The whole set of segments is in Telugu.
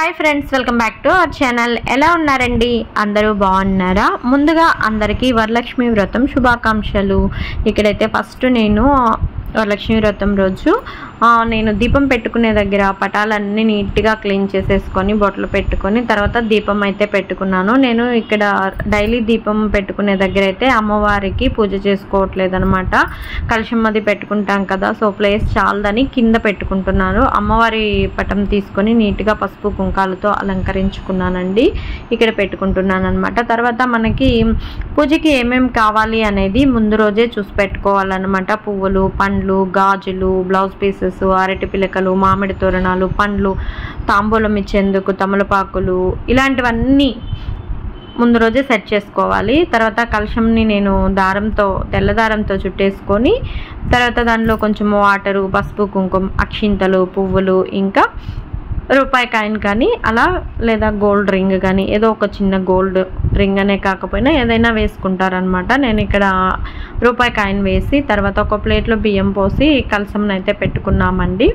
Hi friends, welcome back to our channel. ఎలా ఉన్నారండి? అందరూ బాగున్నారా? ముందుగా అందరికీ వరలక్ష్మి వ్రతం శుభాకాంక్షలు. ఇక్కడైతే ఫస్ట్ నేను వరలక్ష్మి వ్రతం రోజు నేను దీపం పెట్టుకునే దగ్గర పటాలన్నీ నీట్గా క్లీన్ చేసేసుకొని బొట్లు పెట్టుకొని తర్వాత దీపం అయితే పెట్టుకున్నాను. నేను ఇక్కడ డైలీ దీపం పెట్టుకునే దగ్గర అయితే అమ్మవారికి పూజ చేసుకోవట్లేదు అనమాట. కలశమ్మది పెట్టుకుంటాం కదా, సో ప్లేస్ చాలదని కింద పెట్టుకుంటున్నాను. అమ్మవారి పటం తీసుకొని నీట్గా పసుపు కుంకాలతో అలంకరించుకున్నానండి. ఇక్కడ పెట్టుకుంటున్నాను అనమాట. తర్వాత మనకి పూజకి ఏమేమి కావాలి అనేది ముందు రోజే చూసి పెట్టుకోవాలన్నమాట. పువ్వులు, పండ్లు, గాజులు, బ్లౌజ్ పీసెస్, అరటి పిలకలు, మామిడి తోరణాలు, పండ్లు, తాంబూలం ఇచ్చేందుకు తమలపాకులు, ఇలాంటివన్నీ ముందు రోజే సెట్ చేసుకోవాలి. తర్వాత కలశంని నేను దారంతో, తెల్ల దారంతో చుట్టేసుకొని తర్వాత దానిలో కొంచెం వాటరు, పసుపు, కుంకుమ, అక్షింతలు, పువ్వులు, ఇంకా రూపాయి కాయిన్ కానీ అలా, లేదా గోల్డ్ రింగ్ కానీ ఏదో ఒక చిన్న గోల్డ్ రింగ్ అనే కాకపోయినా ఏదైనా వేసుకుంటారనమాట. నేను ఇక్కడ రూపాయి కాయిన్ వేసి తర్వాత ఒక ప్లేట్లో బియ్యం పోసి కలశంని అయితే పెట్టుకున్నామండి.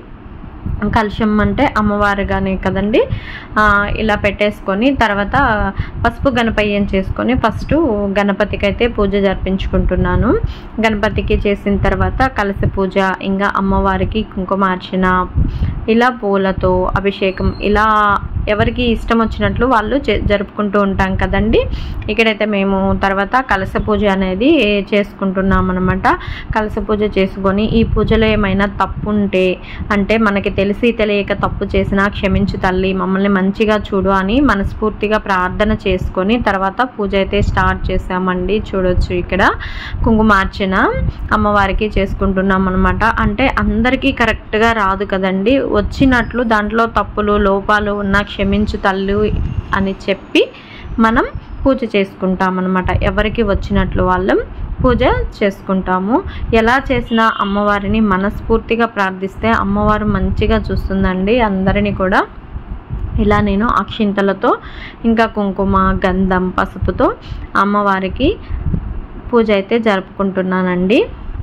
కలశం అంటే అమ్మవారుగానే కదండి. ఇలా పెట్టేసుకొని తర్వాత పసుపు గణపయ్యం చేసుకొని ఫస్ట్ గణపతికి అయితే పూజ జరిపించుకుంటున్నాను. గణపతికి చేసిన తర్వాత కలశ పూజ, ఇంకా అమ్మవారికి కుంకుమార్చన, ఇలా పూలతో అభిషేకం, ఇలా ఎవరికి ఇష్టం వచ్చినట్లు వాళ్ళు జరుపుకుంటూ ఉంటాం కదండి. ఇక్కడైతే మేము తర్వాత కలశ పూజ అనేది చేసుకుంటున్నాం అనమాట. కలశ పూజ చేసుకొని ఈ పూజలో ఏమైనా తప్పు ఉంటే, అంటే మనకి తెలిసి తెలియక తప్పు చేసినా క్షమించు తల్లి, మమ్మల్ని మంచిగా చూడు అని మనస్ఫూర్తిగా ప్రార్థన చేసుకొని తర్వాత పూజ అయితే స్టార్ట్ చేసామండి. చూడొచ్చు ఇక్కడ కుంకుమార్చన అమ్మవారికి చేసుకుంటున్నాం అనమాట. అంటే అందరికీ కరెక్ట్గా రాదు కదండి, వచ్చినట్లు దాంట్లో తప్పులు లోపాలు ఉన్నా క్షమించు తల్లి అని చెప్పి మనం పూజ చేసుకుంటామన్నమాట. ఎవరికి వచ్చినట్లు వాళ్ళం పూజ చేసుకుంటాము. ఎలా చేసినా అమ్మవారిని మనస్ఫూర్తిగా ప్రార్థిస్తే అమ్మవారు మంచిగా చూస్తుందండి అందరినీ కూడా. ఇలా నేను అక్షింతలతో, ఇంకా కుంకుమ, గంధం, పసుపుతో అమ్మవారికి పూజ అయితే జరుపుకుంటున్నానండి.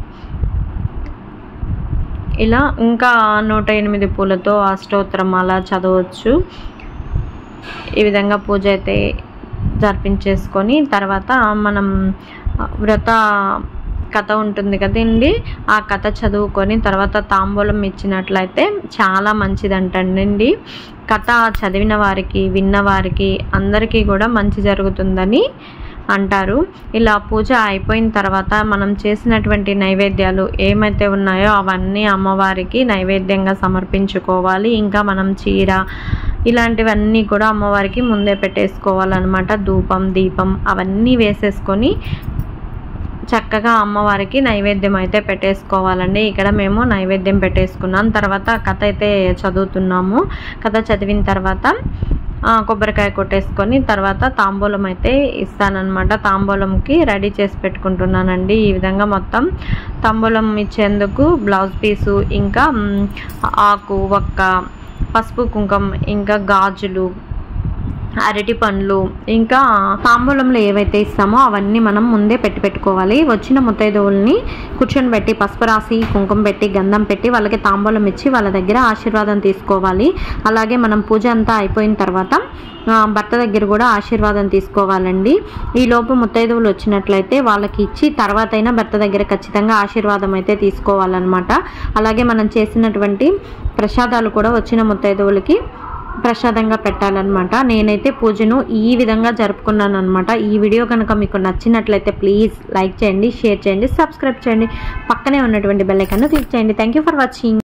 ఇలా ఇంకా 108 పూలతో అష్టోత్తరం అలా చదవచ్చు. ఈ విధంగా పూజ అయితే జరిపించేసుకొని తర్వాత మనం వ్రత కథ ఉంటుంది కదండి, ఆ కథ చదువుకొని తర్వాత తాంబూలం ఇచ్చినట్లయితే చాలా మంచిదంటండి. కథ చదివిన వారికి, విన్నవారికి అందరికీ కూడా మంచి జరుగుతుందని అంటారు. ఇలా పూజ అయిపోయిన తర్వాత మనం చేసినటువంటి నైవేద్యాలు ఏమైతే ఉన్నాయో అవన్నీ అమ్మవారికి నైవేద్యంగా సమర్పించుకోవాలి. ఇంకా మనం చీర ఇలాంటివన్నీ కూడా అమ్మవారికి ముందే పెట్టేసుకోవాలన్నమాట. ధూపం, దీపం అవన్నీ వేసేసుకొని చక్కగా అమ్మవారికి నైవేద్యం అయితే పెట్టేసుకోవాలండి. ఇక్కడ మేము నైవేద్యం పెట్టేసుకున్నాం. తర్వాత కథ అయితే చదువుతున్నాము. కథ చదివిన తర్వాత కొబ్బరికాయ కొట్టేసుకొని తర్వాత తాంబూలం అయితే ఇస్తానన్నమాట. తాంబూలంకి రెడీ చేసి పెట్టుకుంటున్నానండి. ఈ విధంగా మొత్తం తాంబూలం ఇచ్చేందుకు బ్లౌజ్ పీసు, ఇంకా ఆకు, వక్క, పసుపు, కుంకుమ, ఇంకా గాజులు, అరటి పండ్లు, ఇంకా తాంబూలంలో ఏవైతే ఇస్తామో అవన్నీ మనం ముందే పెట్టుకోవాలి. వచ్చిన ముత్తైదువుల్ని కూర్చొని పెట్టి పసుపు రాసి, కుంకుమ పెట్టి, గంధం పెట్టి వాళ్ళకి తాంబూలం ఇచ్చి వాళ్ళ దగ్గర ఆశీర్వాదం తీసుకోవాలి. అలాగే మనం పూజ అంతా అయిపోయిన తర్వాత భర్త దగ్గర కూడా ఆశీర్వాదం తీసుకోవాలండి. ఈ లోపు ముత్తైదువులు వచ్చినట్లయితే వాళ్ళకి ఇచ్చి తర్వాత అయినా భర్త దగ్గర ఖచ్చితంగా ఆశీర్వాదం అయితే తీసుకోవాలన్నమాట. అలాగే మనం చేసినటువంటి ప్రసాదాలు కూడా వచ్చిన ముత్తైదువులకి ప్రసాదంగా పెట్టాలన్నమాట. నేనైతే పూజను ఈ విధంగా జరుపుకున్నాను అనమాట. ఈ వీడియో కనుక మీకు నచ్చినట్లయితే ప్లీజ్ లైక్ చేయండి, షేర్ చేయండి, సబ్స్క్రైబ్ చేయండి, పక్కనే ఉన్నటువంటి బెల్ ఐకాన్ క్లిక్ చేయండి. Thank you for watching.